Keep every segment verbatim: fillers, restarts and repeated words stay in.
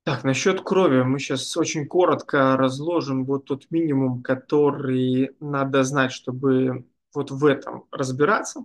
Так, насчет крови мы сейчас очень коротко разложим вот тот минимум, который надо знать, чтобы вот в этом разбираться.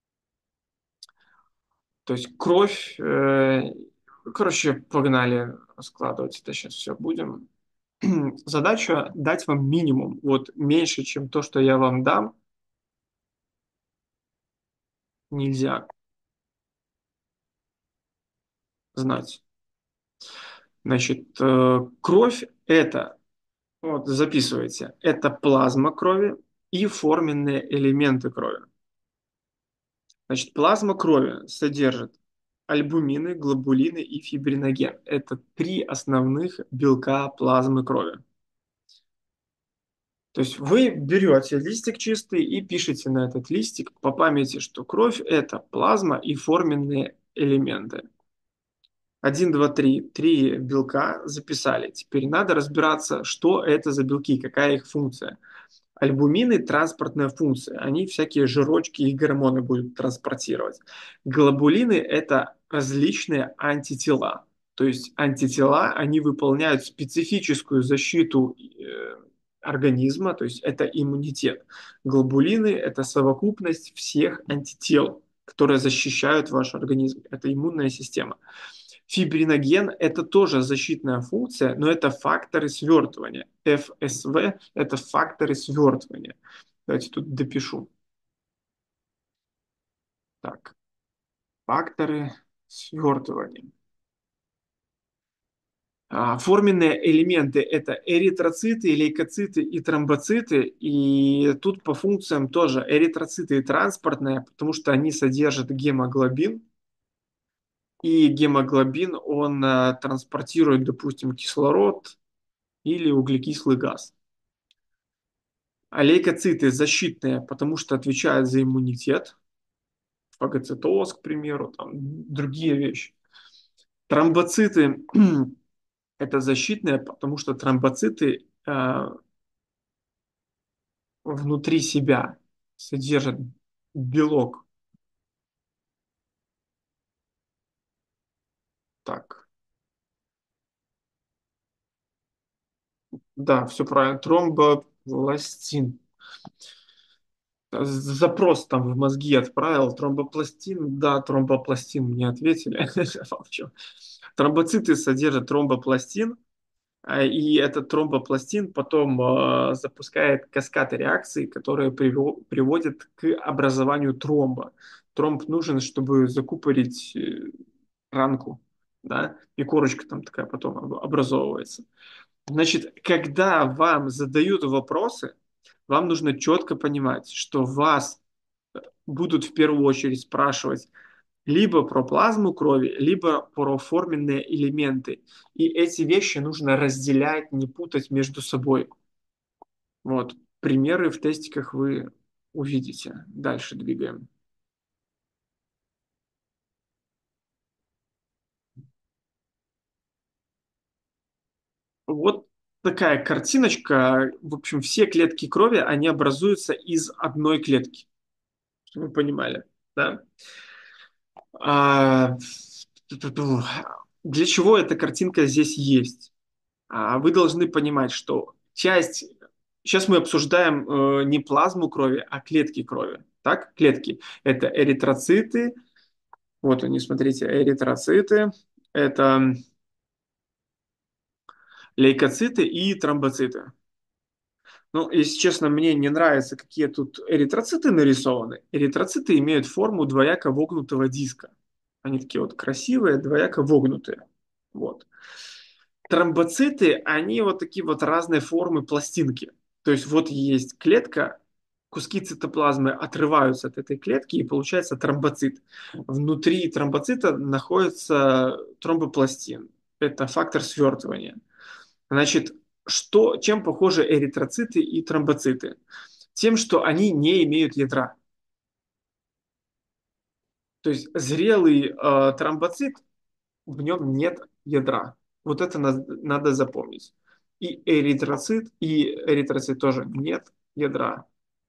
То есть кровь, э, короче, погнали раскладывать это сейчас все будем. Задача дать вам минимум, вот меньше, чем то, что я вам дам, нельзя знать. Значит, э, кровь это, вот записывайте, это плазма крови и форменные элементы крови. Значит, плазма крови содержит альбумины, глобулины и фибриноген. Это три основных белка плазмы крови. То есть вы берете листик чистый и пишете на этот листик по памяти, что кровь – это плазма и форменные элементы. Один, два, три. Три белка записали. Теперь надо разбираться, что это за белки, какая их функция. Альбумины – транспортная функция. Они всякие жирочки и гормоны будут транспортировать. Глобулины – это различные антитела. То есть антитела, они выполняют специфическую защиту э, организма, то есть это иммунитет. Глобулины – это совокупность всех антител, которые защищают ваш организм. Это иммунная система. Фибриноген – это тоже защитная функция, но это факторы свертывания. эф эс вэ – это факторы свертывания. Давайте тут допишу. Так, факторы свертывания. А, форменные элементы – это эритроциты, лейкоциты и тромбоциты. И тут по функциям тоже эритроциты и транспортные, потому что они содержат гемоглобин. И гемоглобин, он а, транспортирует, допустим, кислород или углекислый газ. А лейкоциты защитные, потому что отвечают за иммунитет, фагоцитоз, к примеру, там, другие вещи. Тромбоциты это защитные, потому что тромбоциты э, внутри себя содержат белок. Так, да, все правильно. Тромбопластин. Запрос там в мозги отправил. Тромбопластин, да, тромбопластин мне ответили. Молчу. Тромбоциты содержат тромбопластин, а, и этот тромбопластин потом э, запускает каскад реакций, которые приво- приводят к образованию тромба. Тромб нужен, чтобы закупорить э, ранку, да, и корочка там такая потом об- образовывается. Значит, когда вам задают вопросы, вам нужно четко понимать, что вас будут в первую очередь спрашивать либо про плазму крови, либо про форменные элементы. И эти вещи нужно разделять, не путать между собой. Вот. Примеры в тестиках вы увидите. Дальше двигаем. Вот такая картиночка. В общем, все клетки крови, они образуются из одной клетки. Чтобы вы понимали, да? А, для чего эта картинка здесь есть? А, Вы должны понимать, что часть... Сейчас мы обсуждаем э, не плазму крови, а клетки крови. Так, клетки. Это эритроциты. Вот они, смотрите, эритроциты. Это лейкоциты и тромбоциты. Ну, если честно, мне не нравится, какие тут эритроциты нарисованы. Эритроциты имеют форму двояко вогнутого диска. Они такие вот красивые, двояко вогнутые. Вот. Тромбоциты, они вот такие вот разные формы пластинки. То есть вот есть клетка, куски цитоплазмы отрываются от этой клетки и получается тромбоцит. Внутри тромбоцита находится тромбопластин. Это фактор свертывания. Значит, что, чем похожи эритроциты и тромбоциты? Тем, что они не имеют ядра. То есть зрелый э, тромбоцит, в нем нет ядра. Вот это на- надо запомнить. И эритроцит, и эритроцит тоже нет ядра.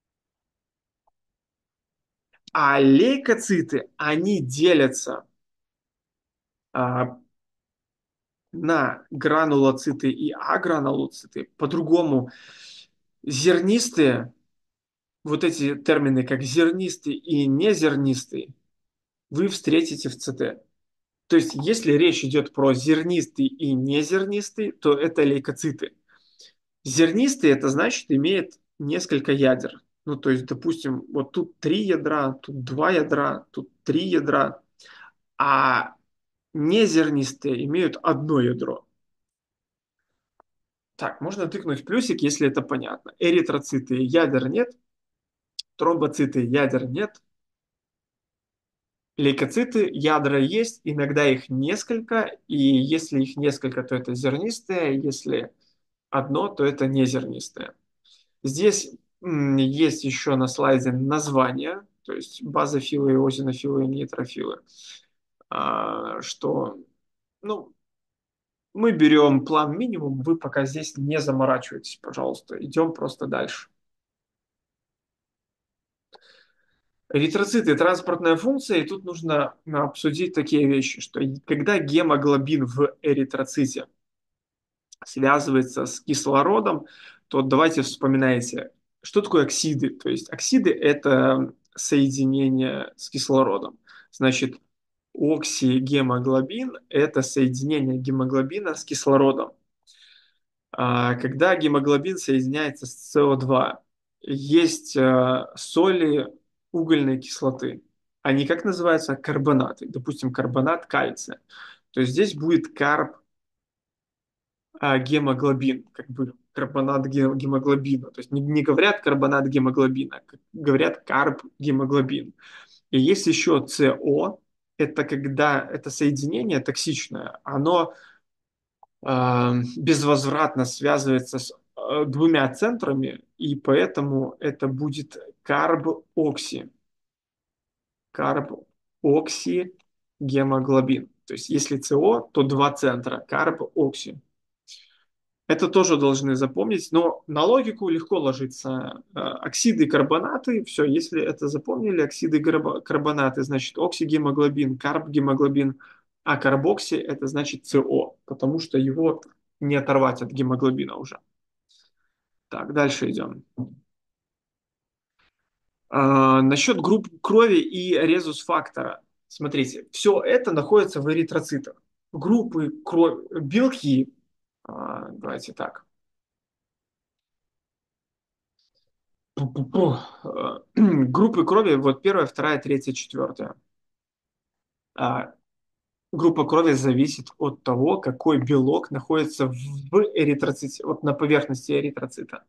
А лейкоциты, они делятся а, на гранулоциты и агранулоциты. По-другому, зернистые, вот эти термины, как зернистый и незернистый, вы встретите в ЦТ. То есть, если речь идет про зернистый и незернистый, то это лейкоциты. Зернистый это значит имеет несколько ядер. Ну, то есть, допустим, вот тут три ядра, тут два ядра, тут три ядра, а незернистые имеют одно ядро. Так, можно тыкнуть в плюсик, если это понятно. Эритроциты ядер нет, тромбоциты ядер нет, лейкоциты ядра есть, иногда их несколько, и если их несколько, то это зернистые, если одно, то это незернистое. Здесь м, есть еще на слайде названия, то есть базофилы, озинофилы, нейтрофилы, а, что, ну, мы берем план минимум, вы пока здесь не заморачивайтесь, пожалуйста, идем просто дальше. Эритроциты– транспортная функция, и тут нужно а, обсудить такие вещи, что и- когда гемоглобин в эритроците связывается с кислородом, то давайте вспоминайте, что такое оксиды. То есть оксиды– это соединение с кислородом. Значит, оксигемоглобин– это соединение гемоглобина с кислородом. А когда гемоглобин соединяется с С О два, есть э, соли угольной кислоты. Они как называются? Карбонаты. Допустим, карбонат кальция. То есть здесь будет карб а, гемоглобин, как бы карбонат ге- гемоглобина. То есть не, не говорят карбонат гемоглобина, а как- говорят карб гемоглобин. И есть еще С О, это когда это соединение токсичное, оно э, безвозвратно связывается с э, двумя центрами, и поэтому это будет карбокси, карбокси гемоглобин. То есть если С О, то два центра, карбокси. Это тоже должны запомнить, но на логику легко ложится. Э, Оксиды и карбонаты, все, если это запомнили, оксиды и карбо- карбонаты, значит оксигемоглобин, карбгемоглобин, а карбокси это значит С О, потому что его не оторвать от гемоглобина уже. Так, дальше идем. А, насчет групп крови и резус-фактора. Смотрите, все это находится в эритроцитах. Группы крови, белки, а, давайте так, Пу-пу-пу. Э, Группы крови, вот первая, вторая, третья, четвертая. А, группа крови зависит от того, какой белок находится в эритроците, вот на поверхности эритроцита.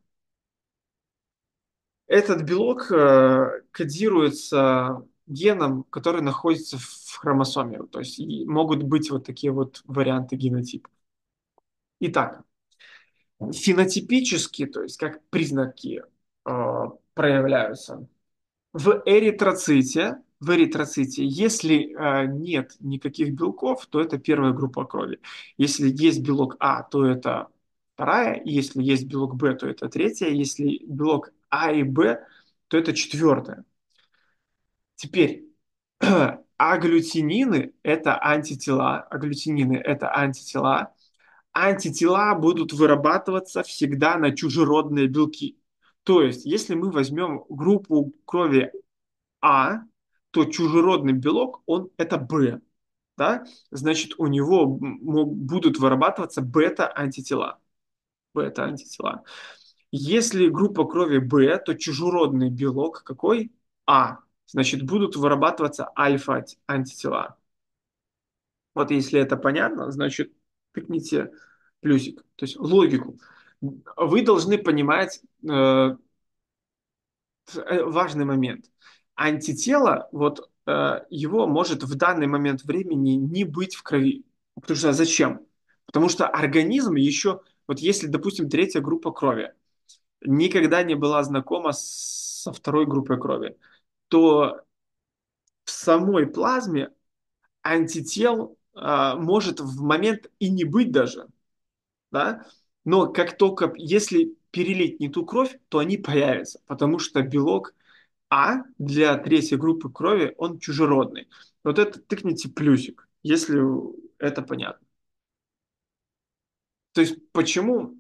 Этот белок э, кодируется геном, который находится в хромосоме. То есть и могут быть вот такие вот варианты генотипа. Итак, фенотипически, то есть как признаки э, проявляются. В эритроците, в эритроците, если э, нет никаких белков, то это первая группа крови. Если есть белок А, то это вторая. Если есть белок Б, то это третья. Если белок А и Б, то это четвертая. Теперь агглютинины– это антитела. Агглютинины– это антитела. Антитела будут вырабатываться всегда на чужеродные белки. То есть, если мы возьмем группу крови а, то чужеродный белок, он это Б. Да? Значит, у него будут вырабатываться бета-антитела. Бета-антитела. Если группа крови Б, то чужеродный белок какой? А. Значит, будут вырабатываться альфа-антитела. Вот если это понятно, значит, тыкните плюсик. То есть логику. Вы должны понимать э, э, важный момент. Антитело, вот э, его может в данный момент времени не быть в крови. Потому что зачем? Потому что организм еще, вот если, допустим, третья группа крови никогда не была знакома с- со второй группой крови, то в самой плазме антител э, может в момент и не быть даже, да? Но как только, если перелить не ту кровь, то они появятся, потому что белок а для третьей группы крови он чужеродный. Вот это тыкните плюсик, если это понятно. То есть почему,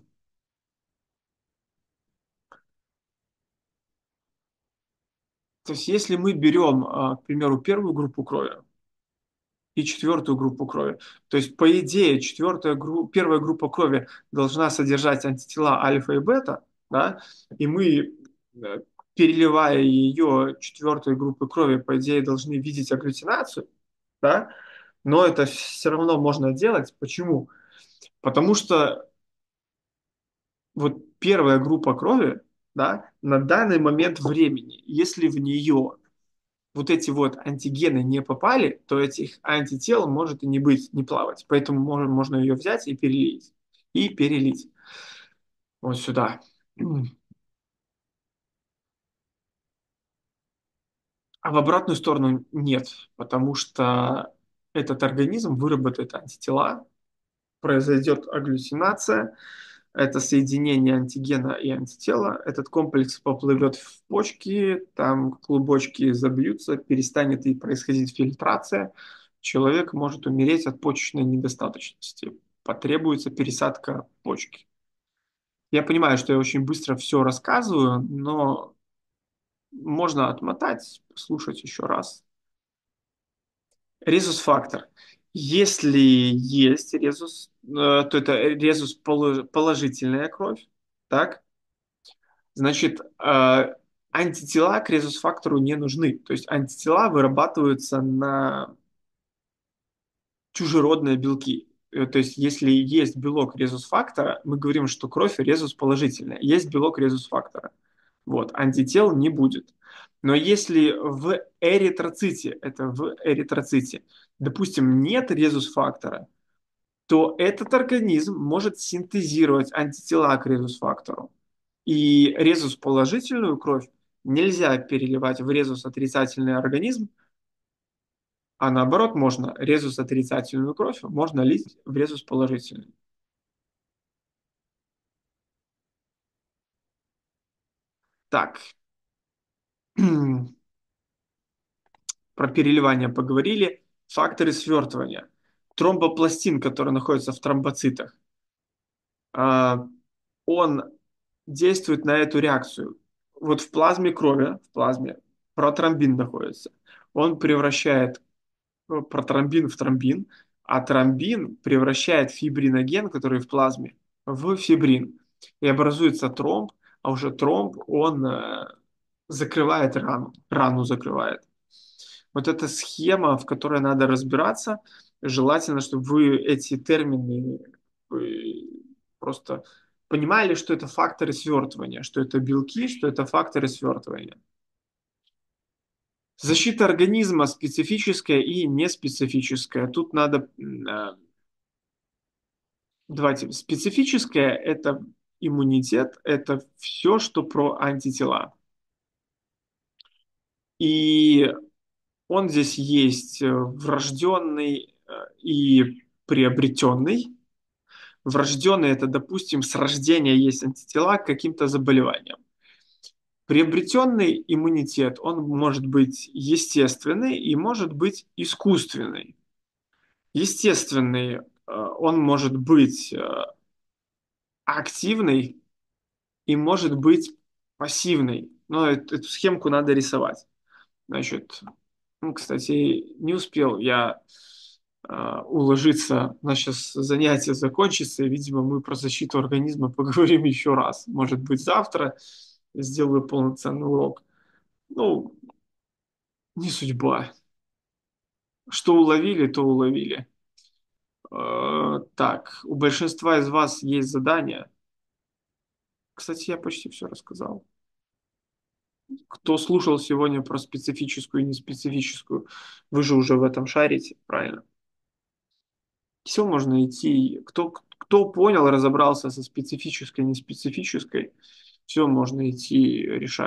то есть если мы берем, а, к примеру, первую группу крови и четвертую группу крови, то есть по идее четвертая группа, первая группа крови должна содержать антитела альфа и бета, да, и мы, э, переливая ее четвертой группы крови, по идее должны видеть агглютинацию, да, но это все равно можно делать. Почему? Потому что вот первая группа крови, да, на данный момент времени, если в нее вот эти вот антигены не попали, то этих антител может и не быть, не плавать. Поэтому можно, можно ее взять и перелить. И перелить вот сюда. А в обратную сторону нет, потому что этот организм выработает антитела, произойдет агглютинация, это соединение антигена и антитела. Этот комплекс поплывет в почки, там клубочки забьются, перестанет и происходить фильтрация. Человек может умереть от почечной недостаточности. Потребуется пересадка почки. Я понимаю, что я очень быстро все рассказываю, но можно отмотать, слушать еще раз. Резус-фактор. Если есть резус, э, то это резус поло- положительная кровь, так? Значит, э, антитела к резус-фактору не нужны. То есть антитела вырабатываются на чужеродные белки. Э, То есть если есть белок резус-фактора, мы говорим, что кровь резус положительная. Есть белок резус-фактора. Вот, антител не будет. Но если в эритроците, это в эритроците, допустим, нет резус-фактора, то этот организм может синтезировать антитела к резус-фактору. И резус-положительную кровь нельзя переливать в резус-отрицательный организм, а наоборот можно резус-отрицательную кровь можно лить в резус-положительный. Так, про переливание поговорили. Факторы свертывания. Тромбопластин, который находится в тромбоцитах, а, он действует на эту реакцию. Вот в плазме крови, в плазме протромбин находится. Он превращает э, протромбин в тромбин, а тромбин превращает фибриноген, который в плазме, в фибрин. И образуется тромб, а уже тромб, он э, закрывает рану, рану закрывает. Вот эта схема, в которой надо разбираться, желательно, чтобы вы эти термины э, просто понимали, что это факторы свертывания, что это белки, что это факторы свертывания. Защита организма специфическая и неспецифическая. Тут надо... э, Давайте, специфическая– это иммунитет, это все, что про антитела. И он здесь есть э, врожденный э, и приобретенный. Врожденный– это, допустим, с рождения есть антитела к каким-то заболеваниям. Приобретенный иммунитет, он может быть естественный и может быть искусственный. Естественный, э, он может быть э, активный и может быть пассивный. Но эту, эту схемку надо рисовать. Значит, ну, кстати, не успел я э, уложиться. У нас сейчас занятие закончится, и, видимо, мы про защиту организма поговорим еще раз. Может быть, завтра я сделаю полноценный урок. Ну, не судьба. Что уловили, то уловили. Э, так, у большинства из вас есть задания. Кстати, я почти все рассказал. Кто слушал сегодня про специфическую и неспецифическую, вы же уже в этом шарите, правильно? Все можно идти. Кто, кто понял, разобрался со специфической и неспецифической, все можно идти решать.